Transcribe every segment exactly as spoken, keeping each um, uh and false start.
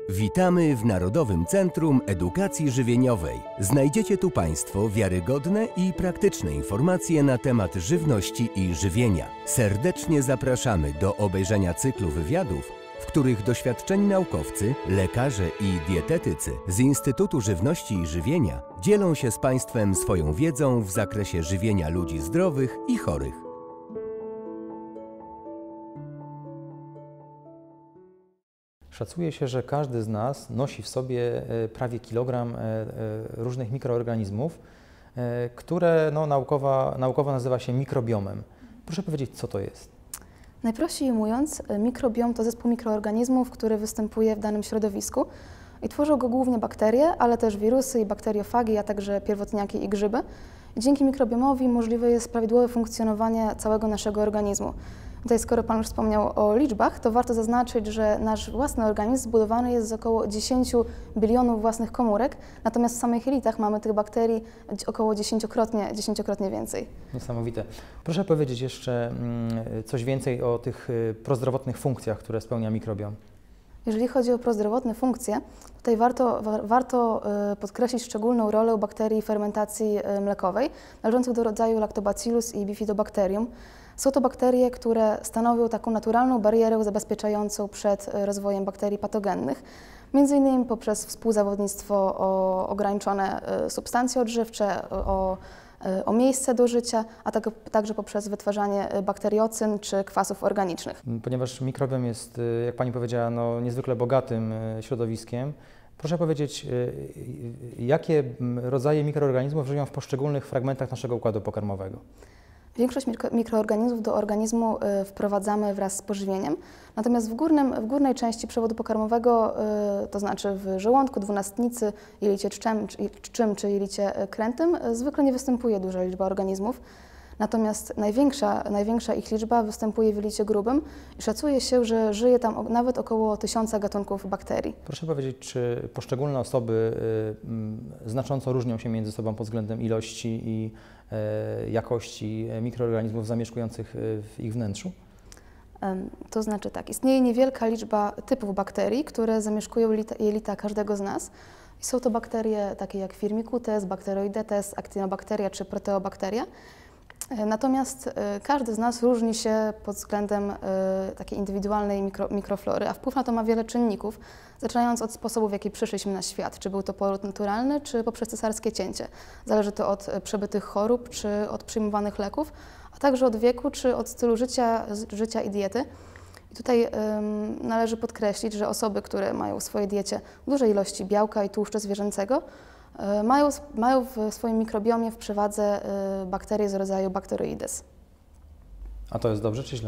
Witamy w Narodowym Centrum Edukacji Żywieniowej. Znajdziecie tu Państwo wiarygodne i praktyczne informacje na temat żywności i żywienia. Serdecznie zapraszamy do obejrzenia cyklu wywiadów, w których doświadczeni naukowcy, lekarze i dietetycy z Instytutu Żywności i Żywienia dzielą się z Państwem swoją wiedzą w zakresie żywienia ludzi zdrowych i chorych. Szacuje się, że każdy z nas nosi w sobie prawie kilogram różnych mikroorganizmów, które no, naukowo, naukowo nazywa się mikrobiomem. Proszę powiedzieć, co to jest? Najprościej mówiąc, mikrobiom to zespół mikroorganizmów, który występuje w danym środowisku i tworzą go głównie bakterie, ale też wirusy i bakteriofagi, a także pierwotniaki i grzyby. I dzięki mikrobiomowi możliwe jest prawidłowe funkcjonowanie całego naszego organizmu. Tutaj, skoro Pan już wspomniał o liczbach, to warto zaznaczyć, że nasz własny organizm zbudowany jest z około dziesięciu bilionów własnych komórek, natomiast w samych jelitach mamy tych bakterii około dziesięciokrotnie, dziesięciokrotnie więcej. Niesamowite. Proszę powiedzieć jeszcze coś więcej o tych prozdrowotnych funkcjach, które spełnia mikrobiom. Jeżeli chodzi o prozdrowotne funkcje, tutaj warto, warto podkreślić szczególną rolę bakterii fermentacji mlekowej, należących do rodzaju Lactobacillus i Bifidobacterium. Są to bakterie, które stanowią taką naturalną barierę zabezpieczającą przed rozwojem bakterii patogennych, między innymi poprzez współzawodnictwo o ograniczone substancje odżywcze, o, o miejsce do życia, a tak, także poprzez wytwarzanie bakteriocyn czy kwasów organicznych. Ponieważ mikrobiom jest, jak Pani powiedziała, no, niezwykle bogatym środowiskiem, proszę powiedzieć, jakie rodzaje mikroorganizmów żyją w poszczególnych fragmentach naszego układu pokarmowego? Większość mikroorganizmów do organizmu wprowadzamy wraz z pożywieniem, natomiast w, górnym, w górnej części przewodu pokarmowego, to znaczy w żołądku, dwunastnicy, jelicie czczym, czczym czy jelicie krętym, zwykle nie występuje duża liczba organizmów. Natomiast największa, największa ich liczba występuje w jelicie grubym i szacuje się, że żyje tam nawet około tysiąca gatunków bakterii. Proszę powiedzieć, czy poszczególne osoby y, znacząco różnią się między sobą pod względem ilości i y, jakości mikroorganizmów zamieszkujących w ich wnętrzu? To znaczy tak, istnieje niewielka liczba typów bakterii, które zamieszkują jelita, jelita każdego z nas. I są to bakterie takie jak Firmicutes, Bacteroidetes, Actinobacteria czy Proteobacteria. Natomiast każdy z nas różni się pod względem takiej indywidualnej mikro, mikroflory, a wpływ na to ma wiele czynników, zaczynając od sposobów, w jaki przyszliśmy na świat, czy był to poród naturalny, czy poprzez cesarskie cięcie. Zależy to od przebytych chorób, czy od przyjmowanych leków, a także od wieku, czy od stylu życia, życia i diety. I tutaj um, należy podkreślić, że osoby, które mają w swojej diecie duże ilości białka i tłuszczu zwierzęcego, Mają, mają w swoim mikrobiomie w przewadze bakterie z rodzaju Bacteroides. A to jest dobrze czy źle?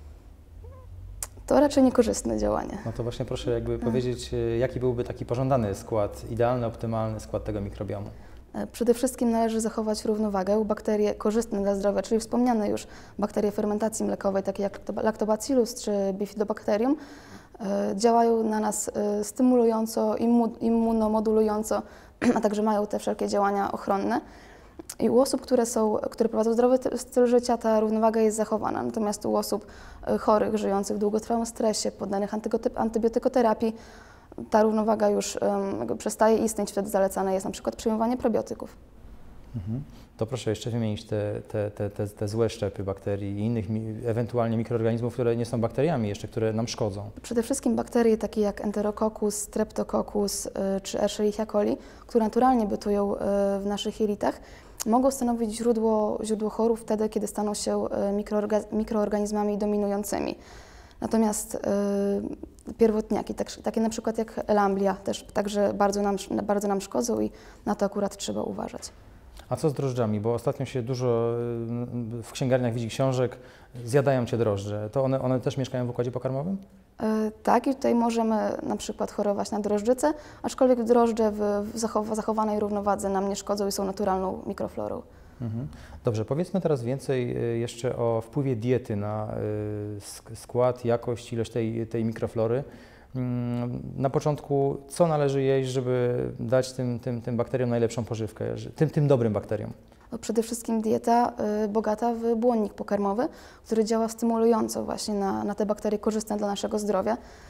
To raczej niekorzystne działanie. No to właśnie proszę jakby powiedzieć, jaki byłby taki pożądany skład, idealny, optymalny skład tego mikrobiomu? Przede wszystkim należy zachować równowagę. Bakterie korzystne dla zdrowia, czyli wspomniane już bakterie fermentacji mlekowej, takie jak Lactobacillus czy Bifidobacterium, działają na nas stymulująco, immunomodulująco, a także mają te wszelkie działania ochronne. I u osób, które, są, które prowadzą zdrowy styl życia, ta równowaga jest zachowana. Natomiast u osób chorych, żyjących w długotrwałym stresie, poddanych antybiotykoterapii, ta równowaga już um, przestaje istnieć, wtedy zalecane jest na przykład przyjmowanie probiotyków. Mhm. To proszę jeszcze wymienić te, te, te, te, te złe szczepy bakterii i innych ewentualnie mikroorganizmów, które nie są bakteriami jeszcze, które nam szkodzą. Przede wszystkim bakterie takie jak Enterococcus, Streptococcus y, czy Escherichia coli, które naturalnie bytują y, w naszych jelitach, mogą stanowić źródło, źródło chorób wtedy, kiedy staną się y, mikroorga mikroorganizmami dominującymi. Natomiast y, pierwotniaki, tak, takie na przykład jak Lamblia, też także bardzo nam, bardzo nam szkodzą i na to akurat trzeba uważać. A co z drożdżami? Bo ostatnio się dużo w księgarniach widzi książek, zjadają cię drożdże. To one, one też mieszkają w układzie pokarmowym? Yy, tak, i tutaj możemy na przykład chorować na drożdżycę, aczkolwiek drożdże w, w zachow zachowanej równowadze nam nie szkodzą i są naturalną mikroflorą. Mhm. Dobrze, powiedzmy teraz więcej jeszcze o wpływie diety na y, skład, jakość, ilość tej, tej mikroflory. Na początku, co należy jeść, żeby dać tym, tym, tym bakteriom najlepszą pożywkę, tym, tym dobrym bakteriom? Przede wszystkim dieta y, bogata w błonnik pokarmowy, który działa stymulująco właśnie na, na te bakterie korzystne dla naszego zdrowia.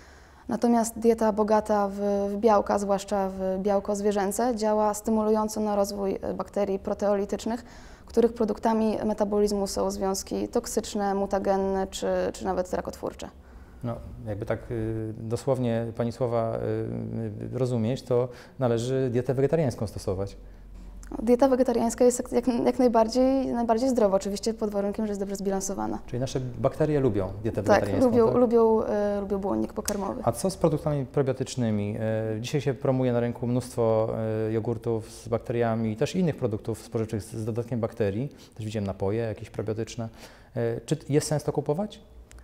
Natomiast dieta bogata w, w białka, zwłaszcza w białko zwierzęce, działa stymulująco na rozwój bakterii proteolitycznych, których produktami metabolizmu są związki toksyczne, mutagenne czy, czy nawet rakotwórcze. No, jakby tak y, dosłownie Pani słowa y, rozumieć, to należy dietę wegetariańską stosować. Dieta wegetariańska jest jak, jak najbardziej, najbardziej zdrowa, oczywiście pod warunkiem, że jest dobrze zbilansowana. Czyli nasze bakterie lubią dietę Tak, wegetariańską, lubią, tak? lubią, y, lubią błonnik pokarmowy. A co z produktami probiotycznymi? Y, dzisiaj się promuje na rynku mnóstwo y, jogurtów z bakteriami i też innych produktów spożywczych z, z dodatkiem bakterii. Też widziałem napoje jakieś probiotyczne. Y, czy jest sens to kupować?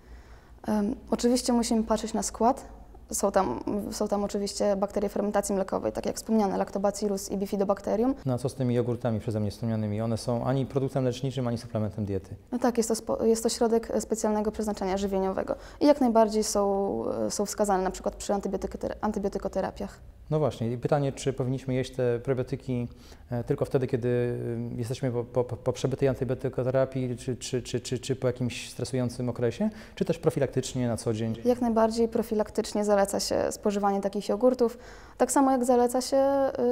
Um, oczywiście musimy patrzeć na skład. Są tam, są tam oczywiście bakterie fermentacji mlekowej, tak jak wspomniane, Lactobacillus i Bifidobacterium. No a co z tymi jogurtami przeze mnie wspomnianymi? One są ani produktem leczniczym, ani suplementem diety. No tak, jest to, spo, jest to środek specjalnego przeznaczenia żywieniowego i jak najbardziej są, są wskazane na przykład przy antybiotykoter- antybiotykoterapiach. No właśnie, i pytanie, czy powinniśmy jeść te probiotyki e, tylko wtedy, kiedy y, jesteśmy po, po, po przebytej antybiotykoterapii, czy, czy, czy, czy, czy po jakimś stresującym okresie, czy też profilaktycznie na co dzień? Jak najbardziej profilaktycznie zaleca się spożywanie takich jogurtów, tak samo jak zaleca się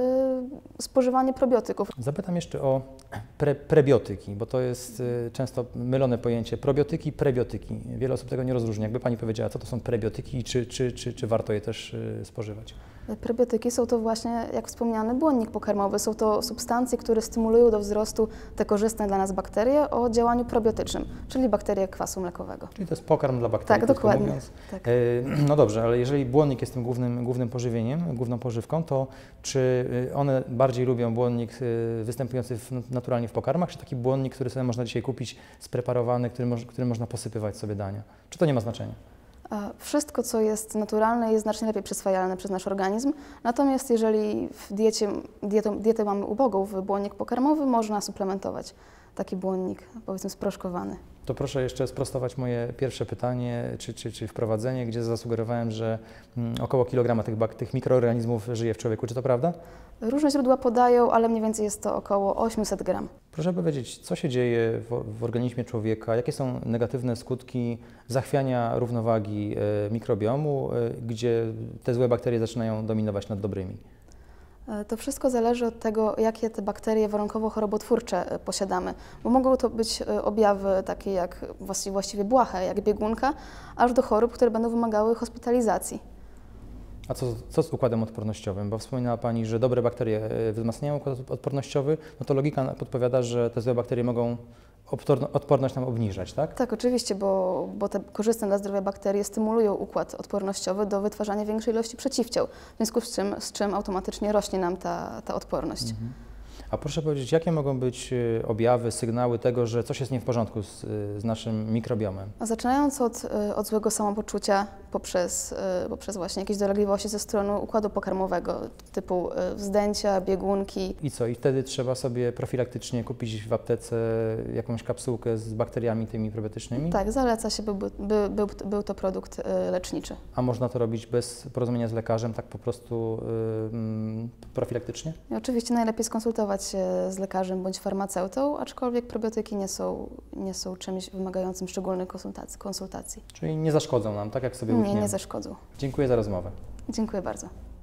y, spożywanie probiotyków. Zapytam jeszcze o pre, prebiotyki, bo to jest y, często mylone pojęcie. Probiotyki, prebiotyki. Wiele osób tego nie rozróżnia. Jakby Pani powiedziała, co to są prebiotyki i czy, czy, czy, czy warto je też y, spożywać? Prebiotyki są to właśnie, jak wspomniany, błonnik pokarmowy. Są to substancje, które stymulują do wzrostu te korzystne dla nas bakterie o działaniu probiotycznym, czyli bakterie kwasu mlekowego. Czyli to jest pokarm dla bakterii, Tak, krótko dokładnie. mówiąc. Tak. E, no dobrze, ale jeżeli błonnik jest tym głównym, głównym pożywieniem, główną pożywką, to czy one bardziej lubią błonnik y, występujący w, naturalnie w pokarmach, czy taki błonnik, który sobie można dzisiaj kupić, spreparowany, który, moż, który można posypywać sobie dania? Czy to nie ma znaczenia? Wszystko, co jest naturalne, jest znacznie lepiej przyswajalne przez nasz organizm. Natomiast jeżeli w diecie, dietą, dietę mamy ubogą w błonnik pokarmowy, można suplementować taki błonnik, powiedzmy, sproszkowany. To proszę jeszcze sprostować moje pierwsze pytanie, czy, czy, czy wprowadzenie, gdzie zasugerowałem, że mm, około kilograma tych, bak- tych mikroorganizmów żyje w człowieku. Czy to prawda? Różne źródła podają, ale mniej więcej jest to około osiemset gram. Proszę powiedzieć, co się dzieje w, w organizmie człowieka, jakie są negatywne skutki zachwiania równowagi e, mikrobiomu, e, gdzie te złe bakterie zaczynają dominować nad dobrymi? To wszystko zależy od tego, jakie te bakterie warunkowo-chorobotwórcze posiadamy, bo mogą to być objawy takie jak właściwie błahe, jak biegunka, aż do chorób, które będą wymagały hospitalizacji. A co, co z układem odpornościowym? Bo wspominała Pani, że dobre bakterie wzmacniają układ odpornościowy, no to logika podpowiada, że te złe bakterie mogą odporność nam obniżać, tak? Tak, oczywiście, bo, bo te korzystne dla zdrowia bakterie stymulują układ odpornościowy do wytwarzania większej ilości przeciwciał, w związku z czym, z czym automatycznie rośnie nam ta, ta odporność. Mhm. A proszę powiedzieć, jakie mogą być objawy, sygnały tego, że coś jest nie w porządku z, z naszym mikrobiomem? A zaczynając od, od złego samopoczucia poprzez, poprzez właśnie jakieś dolegliwości ze strony układu pokarmowego, typu wzdęcia, biegunki. I co? I wtedy trzeba sobie profilaktycznie kupić w aptece jakąś kapsułkę z bakteriami tymi probiotycznymi? Tak, zaleca się, by, by, był, był to produkt leczniczy. A można to robić bez porozumienia z lekarzem, tak po prostu yy, profilaktycznie? I oczywiście najlepiej skonsultować się z lekarzem bądź farmaceutą, aczkolwiek probiotyki nie są, nie są czymś wymagającym szczególnych konsultacji. konsultacji. Czyli nie zaszkodzą nam, tak jak sobie Nie, łykniemy. nie zaszkodzą. Dziękuję za rozmowę. Dziękuję bardzo.